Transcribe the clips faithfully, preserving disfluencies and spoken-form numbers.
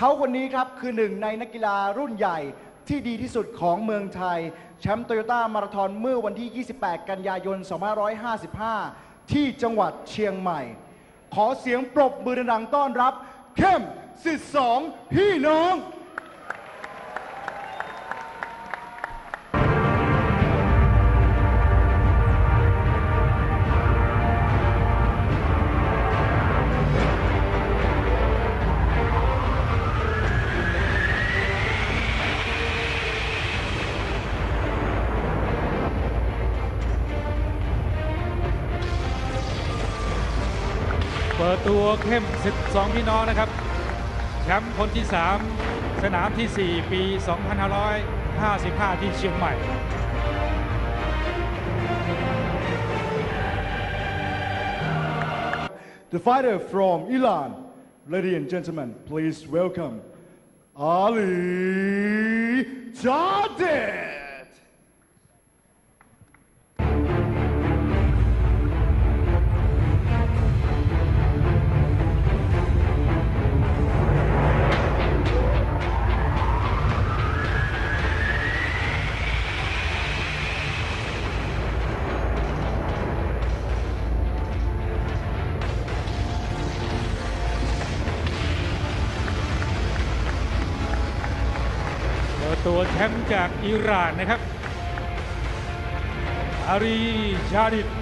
เขาคนนี้ครับคือหนึ่งในนักกีฬารุ่นใหญ่ที่ดีที่สุดของเมืองไทยแชมป์โตโยต้ามาราธอนเมื่อวันที่ ยี่สิบแปด กันยายน สองพันห้าร้อยห้าสิบห้า ที่จังหวัดเชียงใหม่ขอเสียงปรบมือดังๆต้อนรับเข้มสิทธิ์สองพี่น้องเปิดตัวเข้มสิทธิ์สองพี่น้องนะครับแชมป์คนที่สามสนามที่สี่ปี สองพันห้าร้อยห้าสิบห้า ที่เชียงใหม่ The fighter from Iran, ladies and gentlemen, please welcome Ali Jadid. ตัวแชมป์จากอิหร่านนะครับอารีชาดิด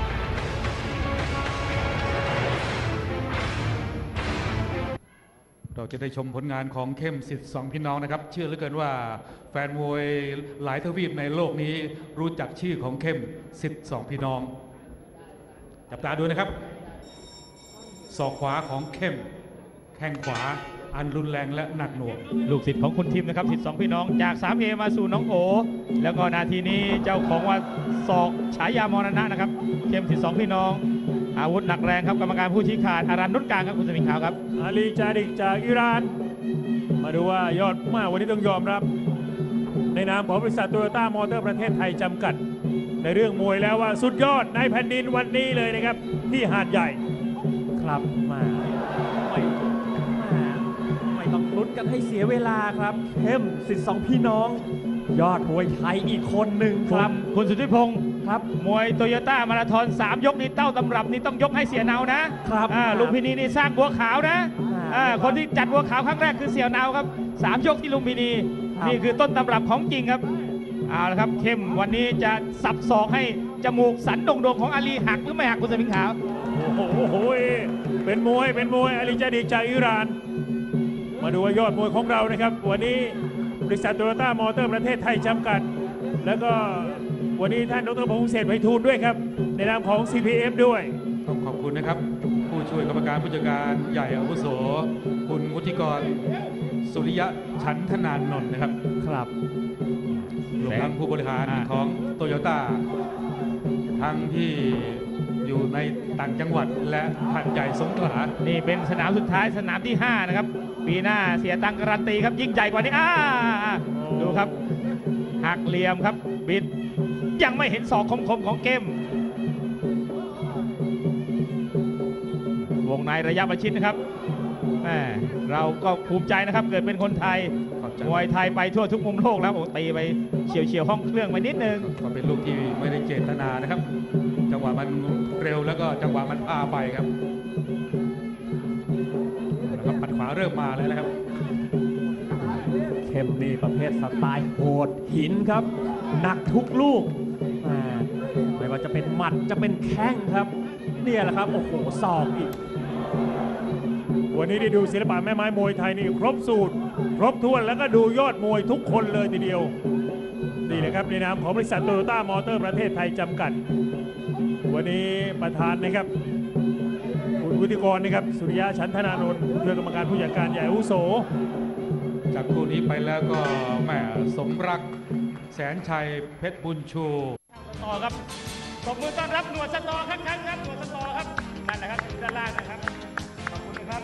เราจะได้ชมผลงานของเข้มสิทธิ์สองพี่น้องนะครับเชื่อเหลือเกินว่าแฟนมวยหลายทวีปในโลกนี้รู้จักชื่อของเข้มสิทธิ์สองพี่น้องจับตาดูนะครับศอกขวาของเข้มแข้งขวาอันรุนแรงและหนักหน่วงลูกศิษย์ของคุณทิมนะครับสิทธิ์สองพี่น้องจาก สามเอ มาสู่น้องโอแล้วก็นาทีนี้เจ้าของว่าศอกฉายามรณะนะครับเข้มสิทธิ์สองพี่น้องอาวุธหนักแรงครับกรรมการผู้ชี้ขาดอารันนุชกลางครับคุณสมิงขาวครับอาลีจาดิกจากอิหร่านมาดูว่ายอดมากวันนี้ต้องยอมรับในนามของบริษัทโตโยต้ามอเตอร์ประเทศไทยจำกัดในเรื่องมวยแล้วว่าสุดยอดในแผ่นดินวันนี้เลยนะครับที่หาดใหญ่ครับมาไม่ไม่ต้องลุ้นกันให้เสียเวลาครับเข้มสิทธิ์สองพี่น้องยอดมวยไทยอีกคนหนึ่งครับคุณสุทธิพงศ์ครับมวยโตโยต้ามาราธอนสามยกนี้เต้าตำรับนี่ต้องยกให้เสียเนานะครับลุมพินีนี่สร้างบัวขาวนะคนที่จัดบัวขาวครั้งแรกคือเสียเนาครับสามยกที่ลุมพินีนี่คือต้นตำรับของจริงครับเอาละครับเข้มวันนี้จะสับศอกให้จมูกสันโด่งๆของอาลีหักหรือไม่หักคุณสมิงขาวโอ้โหเป็นมวยเป็นมวยอาลีจาดิกจากอิหร่านมาดูว่ายอดมวยของเรานะครับวันนี้บริษัทโตโยต้ามอเตอร์ประเทศไทยจำกัดแล้วก็วันนี้ท่านดร.พงษ์เศรษฐ์ไพฑูรย์ด้วยครับในนามของ ซี พี เอฟ ด้วยต้องขอบคุณนะครับผู้ช่วยกรรมการผู้จัดการใหญ่อาวุโสคุณวุฒิกรสุริยะฉันทนานนท์นะครับครับรวมทั้งผู้บริหารของโตโยต้าทั้งที่อยู่ในต่างจังหวัดและหาดใหญ่สงขลานี่เป็นสนามสุดท้ายสนามที่ห้านะครับปีหน้าเสียตังการันตีครับยิ่งใหญ่กว่านี้อ่าดูครับหักเหลี่ยมครับบิดยังไม่เห็นศอกคมๆของเกมวงในระยะประชิดนะครับเราก็ภูมิใจนะครับเกิดเป็นคนไทยมวยไทยไปทั่วทุกมุมโลกแล้วผมตีไปเฉียวเฉียวห้องเครื่องไปนิดนึงก็เป็นลูกที่ไม่ได้เจตนานะครับจังหวะมันเร็วแล้วก็จังหวะมันพาไปครับแล้วก็ปัดขวาเริ่มมาแล้วนะครับเข้มนี่ประเภทสไตล์โหดหินครับหนักทุกลูกไม่ว่าจะเป็นหมัดจะเป็นแข้งครับเนี่ยแหละครับโอ้โหศอกอีกวันนี้ได้ดูศิลปะแม่ไม้มวยไทยนี่ครบสูตรครบถ้วนแล้วก็ดูยอดมวยทุกคนเลยทีเดียวนี่นะครับในนามของบริษัทโตโยต้ามอเตอร์ประเทศไทยจำกัดวันนี้ประธานนะครับคุณวุฒิกรนะครับสุริยะฉันทนานนท์ผู้ช่วยกรรมการผู้จัดการใหญ่อาวุโสจากคู่นี้ไปแล้วก็แหมสมรักแสนชัยเพชรบุญชูต่อครับตบมือต้อนรับหนวดสตอครับครับครับหนวดสตอครับนั่นแหละครับด้านล่างนะครับขอบคุณครับ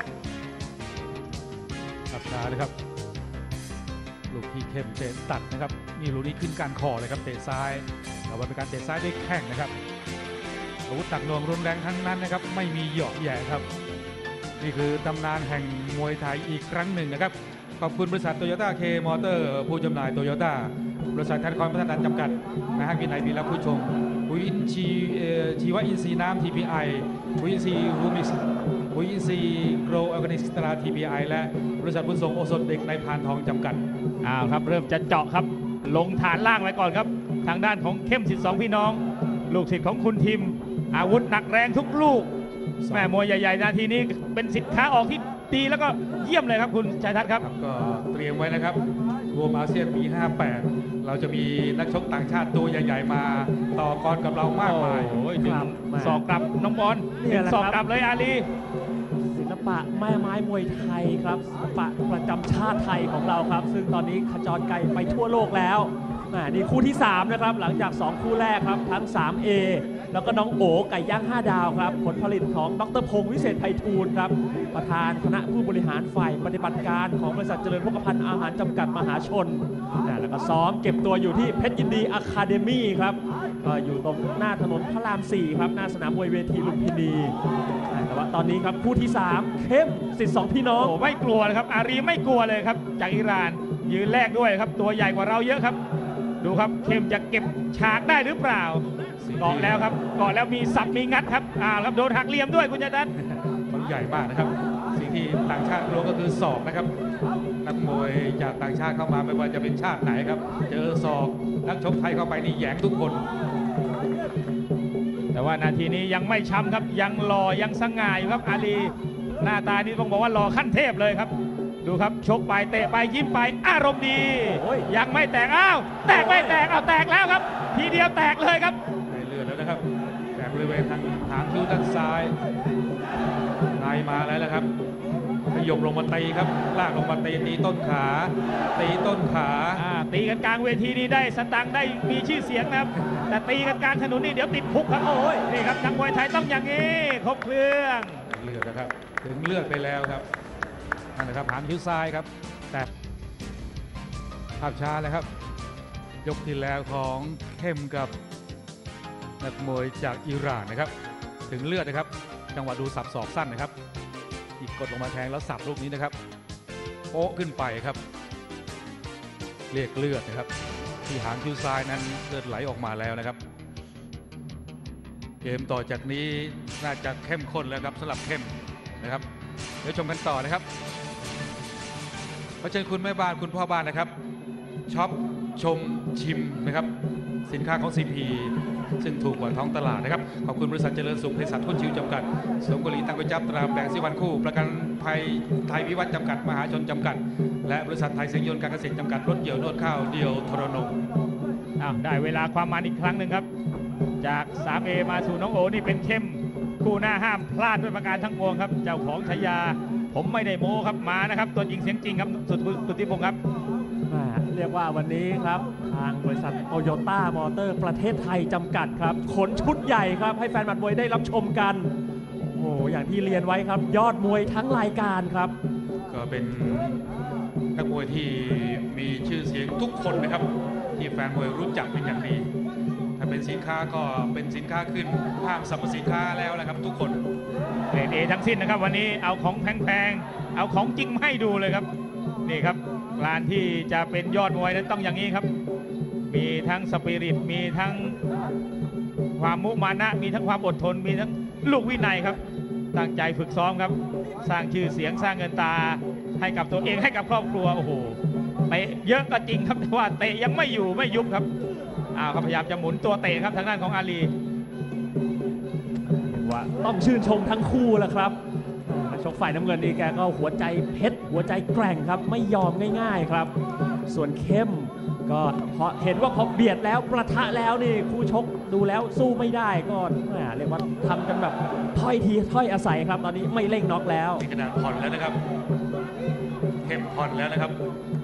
ขับช้าเลยครับลูกที่เข้มเตะตัดนะครับนี่ลูกนี้ขึ้นการคอเลยครับเตะซ้ายแต่ว่าเป็นการเตะซ้ายด้วยแข้งนะครับอาวุธตักนวงรุนแรงทั้งนั้นนะครับไม่มีหยอกแย่ครับนี่คือตำนานแห่งมวยไทยอีกครั้งหนึ่งนะครับขอบคุณบริษัทโตโยต้าเคมอเตอร์ผู้จำหน่ายโตโยต้าบริษัทธนาคารพัฒนาจำกัดนะฮะวินัยมีรับผู้ชมปุ๋ยอินทรีย์ชีวอินทรีย์น้ำ ที พี ไอ ปุ๋ยอินทรีย์ฮูมิกส์ปุ๋ยอินทรีย์โกรออร์แกนิกตรา ที พี ไอ และบริษัทบุญส่งโอสถเด็กในพานทองจำกัดอ้าวครับเริ่มจะเจาะครับลงฐานล่างไว้ก่อนครับทางด้านของเข้มสิทธิ์สองพี่น้องลูกศิษย์ของคุณทิมอาวุธหนักแรงทุกลูกแม่มวยใหญ่ๆนาทีนี้เป็นสิทธิ์ขาออกที่ดีแล้วก็เยี่ยมเลยครับคุณชัยทัศน์ครับก็เตรียมไว้นะครับรวมอาเซียนปีห้าแปดเราจะมีนักชกต่างชาติตัวใหญ่ๆมาต่อกรกับเรามากมายโอ้ยดึงสอกกลับน้องบอลดึงสอกกลับเลยอาลีศิลปะแม่ไม้มวยไทยครับศิลปะประจำชาติไทยของเราครับซึ่งตอนนี้ขจรไกลไปทั่วโลกแล้วนี่คู่ที่สามนะครับหลังจากสองคู่แรกครับทั้ง สามเอ แล้วก็น้องโอไก่ย่างห้าดาวครับผลผลิตของดรพงศ์วิเศษไพฑูรย์ครับประธานคณะผู้บริหารฝ่ายปฏิบัติการของบริษัทเจริญโภคภัณฑ์อาหารจำกัดมหาชนแล้วก็ซ้อมเก็บตัวอยู่ที่เพชรยินดีอะคาเดมี่ครับอยู่ตรงหน้าถนนพระรามสี่ครับหน้าสนามมวยเวทีลุมพินีแต่ว่าตอนนี้ครับคู่ที่สามเข้มสิทธิ์สองพี่น้องโอ้ไม่กลัวเลยครับอารีไม่กลัวเลยครับจากอิหร่านยืนแรกด้วยครับตัวใหญ่กว่าเราเยอะครับดูครับเข้มจะเก็บฉากได้หรือเปล่าเกาะแล้วครับเกาะแล้วมีสับมีงัดครับอ่าครับโดนหักเหลี่ยมด้วยคุณชัยทัศน์มันใหญ่มากนะครับสิ่งที่ต่างชาติรู้ก็คือศอกนะครับนักมวยจากต่างชาติเข้ามาไม่ว่าจะเป็นชาติไหนครับเจอศอกนักชกไทยเข้าไปนี่แหยงทุกคนแต่ว่านาทีนี้ยังไม่ช้ำครับยังหล่อยังสง่าอยู่ครับอาลีหน้าตานี่ต้องบอกว่าหล่อขั้นเทพเลยครับดูครับชกไปเตะไปยิ้มไปอารมณ์ดียังไม่แตกอ้าวแตกไม่แตกเอาแตกแล้วครับทีเดียวแตกเลยครับในเลือดแล้วนะครับแตกบริเวณทางหางคิ้วด้านซ้ายนายมาแล้วนะครับขยมลงมาตีครับลากลงมาตีตีต้นขาตีต้นขาตีกันกลางเวทีนี้ได้สตังค์ได้มีชื่อเสียงนะครับแต่ตีกันกลางถนนนี่เดี๋ยวติดคุกครับโอ้ยนี่ครับนักมวยไทยต้องอย่างนี้ครบเครื่องเลือดนะครับถึงเลือดไปแล้วครับนั่นนะครับหางคิ้วซ้ายครับแต่ภาพช้าเลยครับยกที่แล้วของเข้มกับนักมวยจากอิหร่านนะครับถึงเลือดนะครับจังหวะดูสับศอกสั้นนะครับอีกกดลงมาแทงแล้วสับลูกนี้นะครับโป๊ะขึ้นไปครับเรียกเลือดนะครับที่หางคิ้วซ้ายนั้นเลือดไหลออกมาแล้วนะครับเกมต่อจากนี้น่าจะเข้มข้นแล้วครับสำหรับเข้มนะครับเดี๋ยวชมกันต่อนะครับขอเชิญคุณแม่บ้านคุณพ่อบ้านนะครับช็อปชมชิมนะครับสินค้าของ ซี พี ซึ่งถูกกว่าท้องตลาดนะครับขอบคุณบริษัทเจริญสุขบริษัททุนชิวจำกัดสมกุลีตังกุจับตราแบ่งสิวันคู่ประกันภัยไทยวิวัฒน์จำกัดมหาชนจำกัดและบริษัทไทยเสียงยนต์การเกษตรจำกัดรถเกี่ยวนวดข้าวเดียวทรนงได้เวลาความมันอีกครั้งหนึ่งครับจาก สามเอ มาสู่น้องโอนี่เป็นเข้มคู่หน้าห้ามพลาดด้วยประการทั้งปวงครับเจ้าของฉายาผมไม่ได้โม้ครับมานะครับตัวจริงเสียงจริงครับสุดสุดที่พงศ์ครับเรียกว่าวันนี้ครับทางบริษัทโตโยต้ามอเตอร์ประเทศไทยจำกัดครับขนชุดใหญ่ครับให้แฟนบัตรมวยได้รับชมกันโอ้อย่างที่เรียนไว้ครับยอดมวยทั้งรายการครับก็เป็นนักมวยที่มีชื่อเสียงทุกคนนะครับที่แฟนมวยรู้จักเป็นอย่างดีถ้าเป็นสินค้าก็เป็นสินค้าขึ้นห้างสรรพสินค้าแล้วนะครับทุกคนเกรดเอทั้งสิ้นนะครับวันนี้เอาของแพงๆเอาของจริงมาให้ดูเลยครับนี่ครับการที่จะเป็นยอดมวยนั้นต้องอย่างนี้ครับมีทั้งสปิริตมีทั้งความมุมานะมีทั้งความอดทนมีทั้งลูกวินัยครับตั้งใจฝึกซ้อมครับสร้างชื่อเสียงสร้างเงินตาให้กับตัวเองให้กับครอบครัวโอ้โหเตะเยอะก็จริงครับแต่ว่าเตะยังไม่อยู่ไม่ยุบครับอ้าวพยายามจะหมุนตัวเตะครับทางด้านของอาลีว่าต้องชื่นชมทั้งคู่แหละครับชกฝ่ายน้ำเงินนี่แกก็หัวใจเพชรหัวใจแกร่งครับไม่ยอมง่ายๆครับส่วนเข้มก็พอเห็นว่าพอเบียดแล้วประทะแล้วนี่คู่ชกดูแล้วสู้ไม่ได้ก็เรียกว่าทำกันแบบถ้อยทีถ้อยอาศัยครับตอนนี้ไม่เร่งน็อกแล้วมีกระดาษผ่อนแล้วนะครับเข้มผ่อนแล้วนะครับ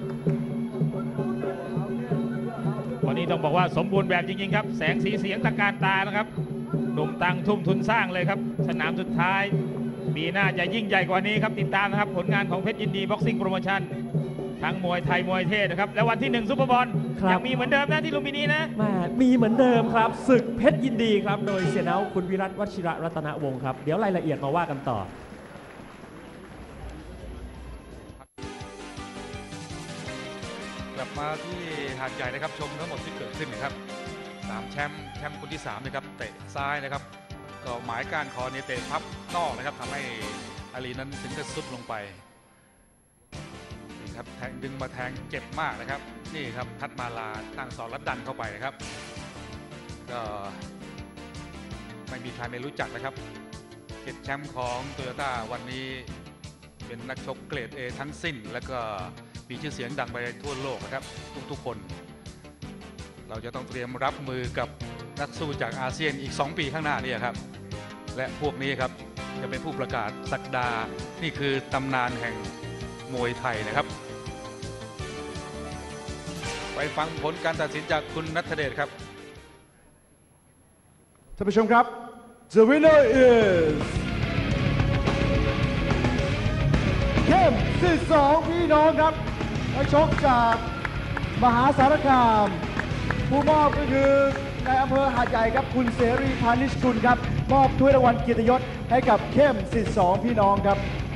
วันนี้ต้องบอกว่าสมบูรณ์แบบจริงๆครับแสงสีเสียงตะการตานะครับหนุ่มตังทุ่มทุนสร้างเลยครับสนามสุดท้ายปีหน้าจะยิ่งใหญ่กว่านี้ครับติดตามนะครับผลงานของเพชรยินดีบ็อกซิ่งโปรโมชั่นทั้งมวยไทยมวยเทศนะครับแล้ววันที่หนึ่งซุปเปอร์บอลยังมีเหมือนเดิมนะที่ลุมพินีนะมีเหมือนเดิมครับศึกเพชรยินดีครับโดยเสียเนาคุณวิรัตวชิระรัตนวงศ์ครับเดี๋ยวรายละเอียดมาว่ากันต่อกลับมาที่หาดใหญ่นะครับชมทั้งหมดที่เกิดขึ้นนะครับสามแชมป์แชมป์คนที่สามนะครับเตะซ้ายนะครับก็หมายการคอเนี่ยเตะพับนอกนะครับทำให้อาลีนั้นถึงกับซุดลงไปนี่ครับแทงดึงมาแทงเจ็บมากนะครับนี่ครับทัดมาลาตั้งศอกแล้วดันเข้าไปนะครับก็ไม่มีใครไม่รู้จักนะครับเจ็ดแชมป์ของโตโยต้าวันนี้เป็นนักชกเกรด A ทั้งสิ้นแล้วก็มีชื่อเสียงดังไปทั่วโลกนะครับทุกๆคนเราจะต้องเตรียมรับมือกับนักสู้จากอาเซียนอีกสองปีข้างหน้านี่ครับและพวกนี้ครับจะเป็นผู้ประกาศศักดานี่คือตำนานแห่งมวยไทยนะครับไปฟังผลการตัดสินจากคุณณัฐเดชครับท่านผู้ชมครับ The winner is เข้มสิบสองพี่น้องครับนักชกจากมหาสารคามผู้มอบก็คือในอำเภอหาดใหญ่ครับคุณเสรีพานิชกุลครับมอบถ้วยรางวัลเกียรติยศให้กับเข้มสิบสองพี่น้องครับ